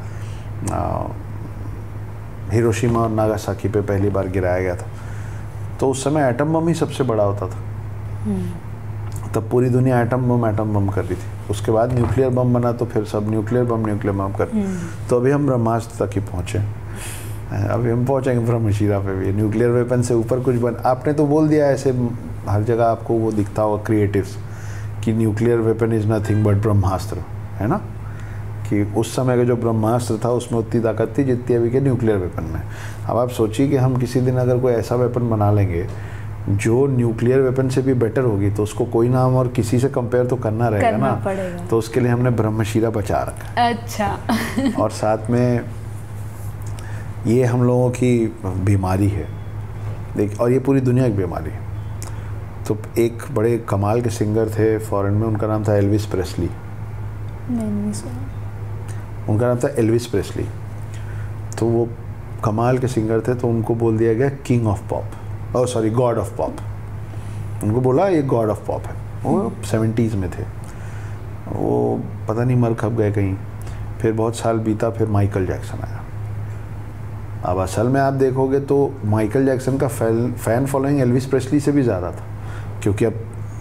हिरोशिमा और नागासाकी पे पहली बार गिराया गया था, तो उस समय एटम बम ही सबसे बड़ा होता था। तब पूरी दुनिया एटम बम कर रही थी। उसके बाद न्यूक्लियर बम बना तो फिर सब न्यूक्लियर बम कर। तो अभी हम ब्रह्मास्त्र तक ही पहुँचे, अभी हम पहुँचेंगे ब्रह्मशिरा पे भी। न्यूक्लियर वेपन से ऊपर कुछ आपने तो बोल दिया ऐसे, हर जगह आपको वो दिखता होगा क्रिएटिव्स कि nuclear weapon is nothing but Brahmastra, है ना, कि उस समय का जो ब्रह्मास्त्र था उसमें उतनी ताकत थी जितनी अभी के न्यूक्लियर वेपन में। अब आप सोचिए कि हम किसी दिन अगर कोई ऐसा वेपन बना लेंगे जो न्यूक्लियर वेपन से भी बेटर होगी, तो उसको कोई ना हम और किसी से कंपेयर तो करना रहेगा ना, तो उसके लिए हमने ब्रह्मशिरा बचा रखा। अच्छा। और साथ में ये हम लोगों की बीमारी है, देख, और ये पूरी दुनिया की बीमारी है। तो एक बड़े कमाल के सिंगर थे फॉरेन में, उनका नाम था एल्विस प्रेस्ली। नहीं सुना। उनका नाम था एल्विस प्रेस्ली। तो वो कमाल के सिंगर थे, तो उनको बोल दिया गया king of pop, god of pop. उनको बोला ये गॉड ऑफ पॉप है। वो 70s में थे, वो पता नहीं मर खप गए कहीं। फिर बहुत साल बीता, फिर माइकल जैक्सन आया। अब असल में आप देखोगे तो माइकल जैक्सन का फैन फॉलोइंग एल्विस प्रेस्ली से भी ज़्यादा था, क्योंकि अब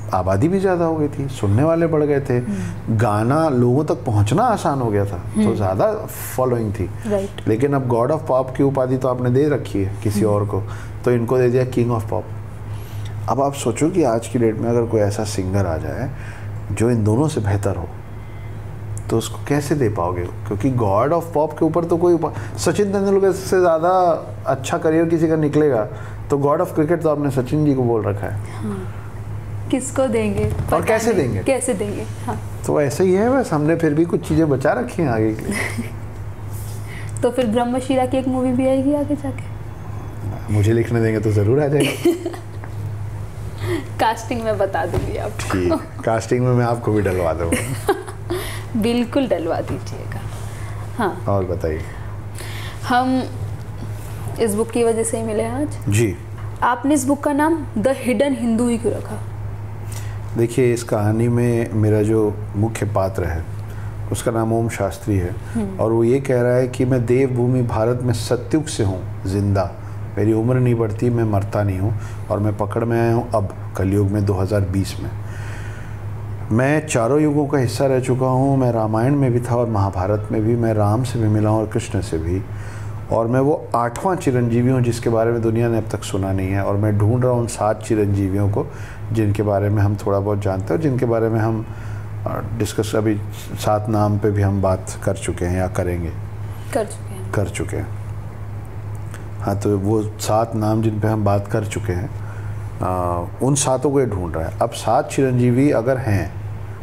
आबादी भी ज़्यादा हो गई थी, सुनने वाले बढ़ गए थे, गाना लोगों तक पहुंचना आसान हो गया था, तो ज़्यादा फॉलोइंग थी। लेकिन अब गॉड ऑफ पॉप की उपाधि तो आपने दे रखी है किसी और को, तो इनको दे दिया किंग ऑफ पॉप। अब आप सोचो कि आज की डेट में अगर कोई ऐसा सिंगर आ जाए जो इन दोनों से बेहतर हो, तो उसको कैसे दे पाओगे? क्योंकि गॉड ऑफ पॉप के ऊपर तो कोई, सचिन तेंदुलकर से ज़्यादा अच्छा करियर किसी का निकलेगा, तो गॉड ऑफ क्रिकेट तो आपने सचिन जी को बोल रखा है। हाँ। किसको देंगे और कैसे देंगे? कैसे देंगे? हाँ। तो ऐसे ही है, बस हमने फिर भी कुछ चीज़ें बचा रखी हैं आगे के लिए। तो फिर ब्रह्मशिला की एक मूवी भी आएगी आगे जाके? मुझे लिखने देंगे तो ज़रूर आ जाएगी। कास्टिंग में बता दूंगी आपको। ठीक, कास्टिंग में मैं आपको भी डलवा दूँगा। बिल्कुल डलवा दीजिएगा। हाँ, और बताइए। हम इस बुक की वजह से ही मिले आज जी। आपने इस बुक का नाम द हिडन हिंदू ही क्यों रखा? देखिए, इस कहानी में मेरा जो मुख्य पात्र है उसका नाम ओम शास्त्री है, और वो ये कह रहा है कि मैं देवभूमि भारत में सत्युग से हूँ जिंदा, मेरी उम्र नहीं बढ़ती, मैं मरता नहीं हूँ, और मैं पकड़ में आया हूँ अब कलयुग में 2020 में। मैं चारों युगों का हिस्सा रह चुका हूँ, मैं रामायण में भी था और महाभारत में भी, मैं राम से भी मिला हूँ और कृष्ण से भी, और मैं वो 8वां चिरंजीवी हूँ जिसके बारे में दुनिया ने अब तक सुना नहीं है, और मैं ढूंढ रहा हूँ 7 चिरंजीवियों को जिनके बारे में हम थोड़ा बहुत जानते हैं और जिनके बारे में हम डिस्कस, अभी 7 नाम पे भी हम बात कर चुके हैं या करेंगे, कर चुके हैं। हाँ, तो वो 7 नाम जिन पे हम बात कर चुके हैं, उन 7 को ये ढूंढ रहा है। अब 7 चिरंजीवी अगर हैं,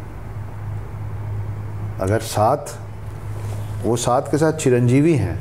अगर 7 वो 7 के साथ चिरंजीवी हैं,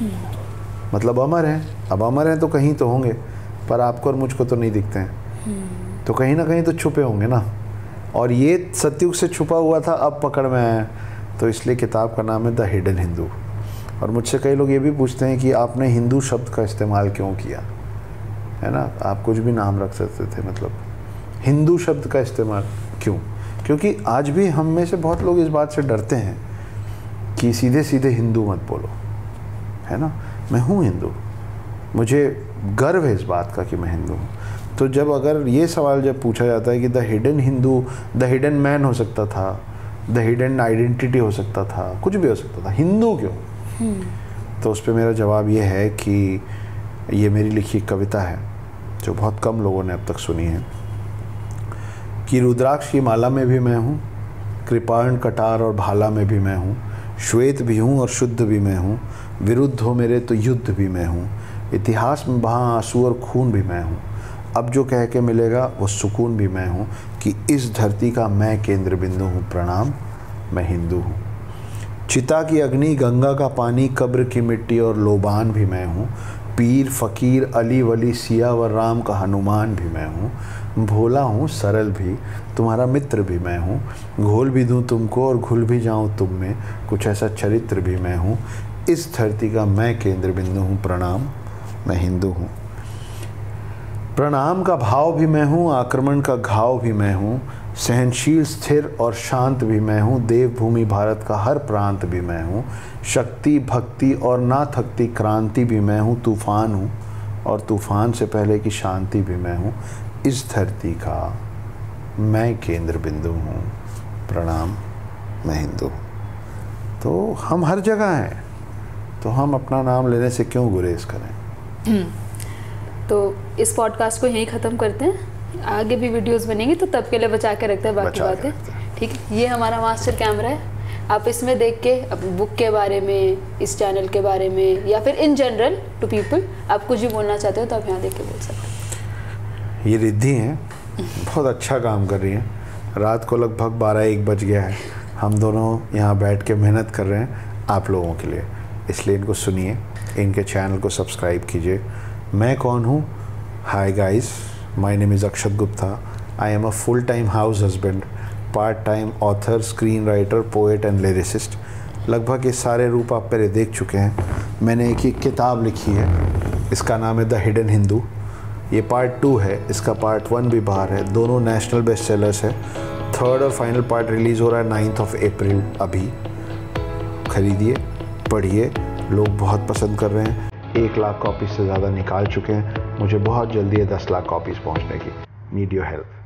मतलब अमर हैं। अब अमर हैं तो कहीं तो होंगे, पर आपको और मुझको तो नहीं दिखते हैं, तो कहीं ना कहीं तो छुपे होंगे ना। और ये सतयुग से छुपा हुआ था, अब पकड़ में आया, तो इसलिए किताब का नाम है द हिडन हिंदू। और मुझसे कई लोग ये भी पूछते हैं कि आपने हिंदू शब्द का इस्तेमाल क्यों किया, है ना, आप कुछ भी नाम रख सकते थे, मतलब हिंदू शब्द का इस्तेमाल क्यों? क्योंकि आज भी हम में से बहुत लोग इस बात से डरते हैं कि सीधे सीधे हिंदू मत बोलो, है ना। मैं हूँ हिंदू, मुझे गर्व है इस बात का कि मैं हिंदू हूँ। तो जब अगर ये सवाल जब पूछा जाता है कि the hidden Hindu, the hidden man हो सकता था, द हिडन आइडेंटिटी हो सकता था, कुछ भी हो सकता था, हिंदू क्यों? तो उस पर मेरा जवाब ये है कि ये मेरी लिखी कविता है जो बहुत कम लोगों ने अब तक सुनी है, कि रुद्राक्ष की माला में भी मैं हूँ, कृपाण कटार और भाला में भी मैं हूँ, श्वेत भी हूँ और शुद्ध भी मैं हूँ, विरुद्ध हो मेरे तो युद्ध भी मैं हूँ, इतिहास में बहा आंसू और खून भी मैं हूँ, अब जो कह के मिलेगा वो सुकून भी मैं हूँ, कि इस धरती का मैं केंद्र बिंदु हूँ, प्रणाम मैं हिंदू हूँ। चिता की अग्नि, गंगा का पानी, कब्र की मिट्टी और लोबान भी मैं हूँ, पीर फकीर अली वली सिया व राम का हनुमान भी मैं हूँ, भोला हूँ सरल भी, तुम्हारा मित्र भी मैं हूँ, घोल भी दूँ तुमको और घुल भी जाऊँ तुम में, कुछ ऐसा चरित्र भी मैं हूँ, इस धरती का मैं केंद्र बिंदु हूँ, प्रणाम मैं हिंदू हूँ। प्रणाम का भाव भी मैं हूँ, आक्रमण का घाव भी मैं हूँ, सहनशील स्थिर और शांत भी मैं हूँ, देवभूमि भारत का हर प्रांत भी मैं हूँ, शक्ति भक्ति और ना थकती क्रांति भी मैं हूँ, तूफान हूँ और तूफान से पहले की शांति भी मैं हूँ, इस धरती का मैं केंद्र बिंदु हूँ, प्रणाम मैं हिंदू। तो हम हर जगह हैं, तो हम अपना नाम लेने से क्यों गुरेज करें। तो इस पॉडकास्ट को यहीं ख़त्म करते हैं, आगे भी वीडियोस बनेंगी तो तब के लिए बचा के रखते हैं बाकी बातें, ठीक है। ये हमारा मास्टर कैमरा है, आप इसमें देख के बुक के बारे में, इस चैनल के बारे में, या फिर इन जनरल टू पीपल आप कुछ भी बोलना चाहते हो तो आप यहाँ देख के बोल सकते हैं। ये रिद्धि हैं, बहुत अच्छा काम कर रही हैं। रात को लगभग 12-1 बज गया है, हम दोनों यहाँ बैठ के मेहनत कर रहे हैं आप लोगों के लिए, इसलिए इनको सुनिए, इनके चैनल को सब्सक्राइब कीजिए। मैं कौन हूँ? Hi guys, my name is Akshat Gupta, I am a full time house husband, part time author, screen writer, poet and lyricist. लगभग ये सारे रूप आप पहले देख चुके हैं। मैंने एक किताब लिखी है, इसका नाम है द हिडन हिंदू, ये पार्ट 2 है, इसका पार्ट 1 भी बाहर है, दोनों नेशनल बेस्ट सेलर्स है। 3rd और फाइनल पार्ट रिलीज़ हो रहा है 9 अप्रैल। अभी खरीदिए, पढ़िए, लोग बहुत पसंद कर रहे हैं, 1 लाख कॉपीज़ से ज़्यादा निकाल चुके हैं, मुझे बहुत जल्दी है 10 लाख कॉपीज़ पहुंचने की। Need your help.